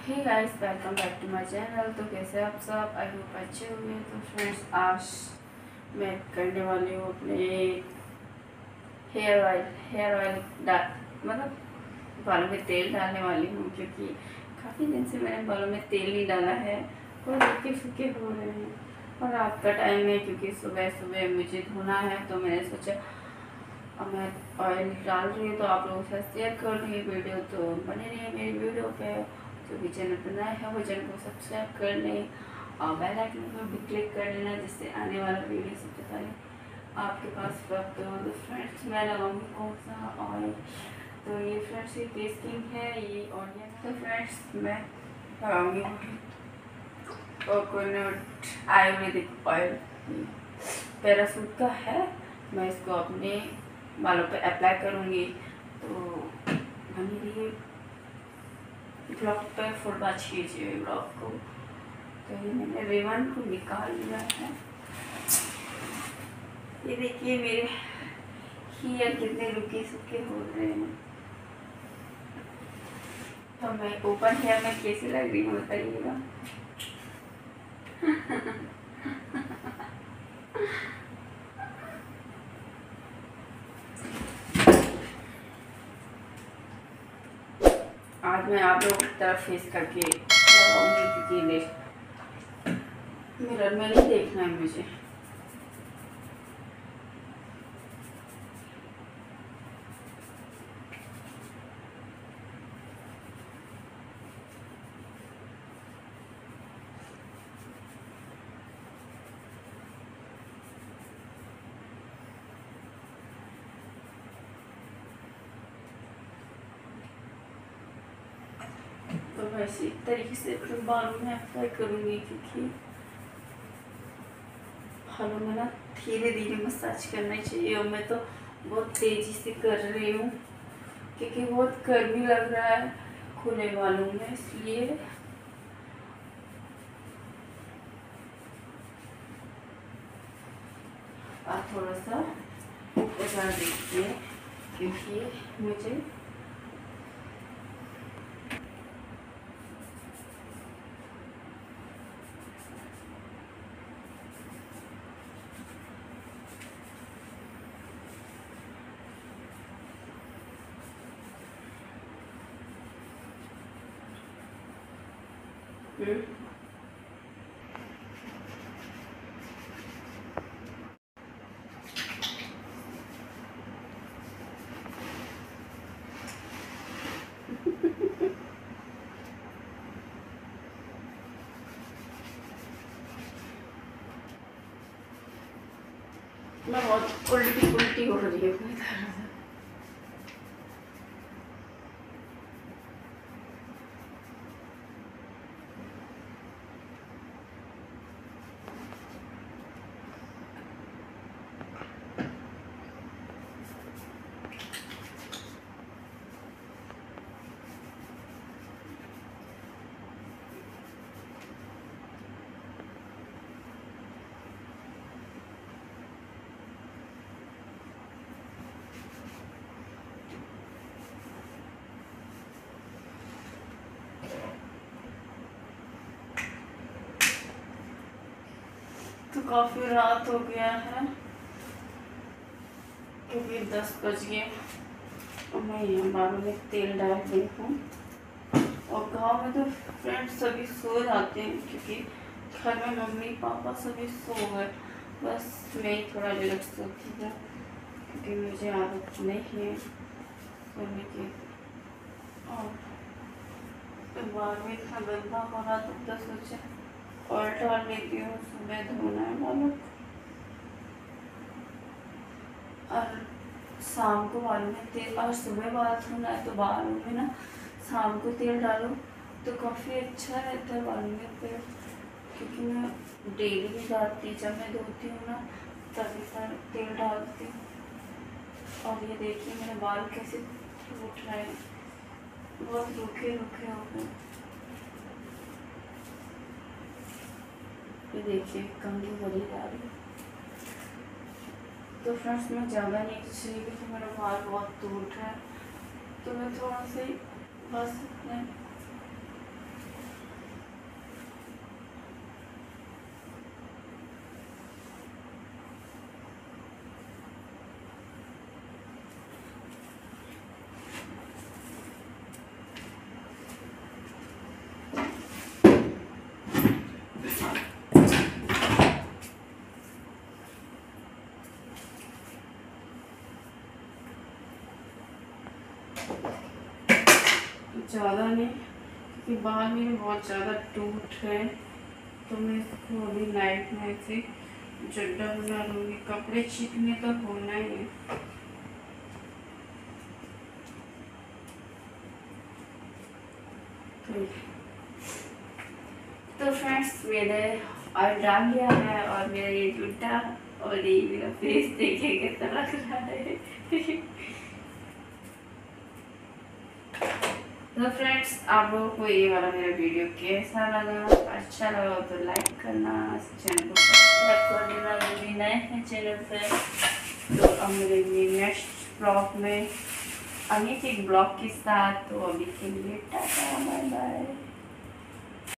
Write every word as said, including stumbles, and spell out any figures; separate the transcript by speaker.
Speaker 1: Hey guys, welcome back to my channel. तो कैसे आप सब? आई होप अच्छे होंगे। तो फ्रेंड्स, आज मैं करने वाली हूँ अपने हेयर ऑयल हेयर ऑयल डाल मतलब बालों में तेल डालने वाली हूँ, क्योंकि काफ़ी दिन से मैंने बालों में तेल नहीं डाला है और सूखे सूखे हो रहे हैं। और रात का टाइम है, क्योंकि सुबह सुबह मुझे धोना है, तो मैंने सोचा अब मैं ऑयल डाल रही हूँ तो आप लोगों के साथ शेयर कर रही हूँ वीडियो। तो बने रहिए मेरी वीडियो पे। जो भी चैनल पर नए हैं वो चैनल को सब्सक्राइब कर लें और बेल आइकन पर भी क्लिक कर लेना, जिससे आने वाला वीडियो सबसे पहले आपके पास प्राप्त हो। तो फ्रेंड्स, मैं लगाऊंगी कौन सा ऑयल? तो ये फ्रेंड्स ये फेस क्रीम है, ये ऑनियन। तो फ्रेंड्स, मैं लगाऊंगी कोकोनट आयुर्वेदिक ऑयल, पैरासूट का है। मैं इसको अपने बालों पे अप्लाई करूँगी। तो बनी रहिए ब्लॉग पे, फुल वॉच कीजिए ब्लॉग को। तो ये मैंने रिबन को निकाल लिया है। ये देखिए मेरे हेयर कितने रुके सूखे हो रहे हैं। तो मैं ओपन हेयर में कैसी लग रही हूँ बताइएगा। आज मैं आप लोगों की तरफ फेस करके लगाऊंगी, क्योंकि मिरर में नहीं देखना है मुझे। तो मैं इसी तरीके से अपने बालों में अप्लाई करूँगी, क्योंकि बालों में ना धीरे धीरे मसाज करना चाहिए। और मैं तो बहुत तेज़ी से कर रही हूँ, क्योंकि बहुत गर्मी लग रहा है खुले बालों में, इसलिए आप थोड़ा सा बता दीजिए, क्योंकि मुझे हम्म मैं बहुत उल्टी उल्टी हो रही हूँ। तो काफ़ी रात हो गया है, क्योंकि दस बज गए और मैं यहाँ बालों में तेल डाल रही हूँ। और गाँव में तो फ्रेंड्स सभी सो जाते हैं, क्योंकि घर में मम्मी पापा सभी सो गए, बस मैं ही थोड़ा लेट सोती हूँ, क्योंकि मुझे आदत नहीं है सोने की। और तो बाल में इतना गंदा हो रहा, तब तक सोचा ऑयल डाल लेती हूँ, सुबह धोना है बालों को और शाम को बालों में तेल, और सुबह बाल धोना है तो बालों में ना शाम को तेल डालो तो काफ़ी अच्छा रहता है बालों में तेल। क्योंकि मैं डेली भी डालती, जब मैं धोती हूँ ना तभी पर तेल डालती हूँ। और ये देखिए मेरे बाल कैसे टूट रहे हैं, बहुत रूखे रूखे हो गए। ये देखिए कंघी बड़ी जा रही है। तो फ्रेंड्स, मैं ज़्यादा नहीं खींच रही, क्योंकि मेरा बाल बहुत टूट रहा है, तो मैं थोड़ा सा ही बस अपने ज़्यादा नहीं, क्योंकि बाल मेरे बहुत ज़्यादा टूट रहे, तो मैं इसको अभी नाइट में ऐसे जड्डा बना लूँगी। कपड़े चिकने तो होना ही है। तो फ्रेंड्स मैंने ऑयल डाल लिया है और मेरा ये जूता और ये मेरा फेस देखिए कैसा लग रहा है। तो फ्रेंड्स आप लोगों को ये वाला मेरा वीडियो कैसा लगा, अच्छा लगा तो लाइक करना, चैनल को सब्सक्राइब कर देना यदि नए हैं चैनल पे। तो अब मिलेंगे नेक्स्ट ब्लॉग में अनेक एक ब्लॉग के साथ। तो अभी के लिए टाटा बाय बाय।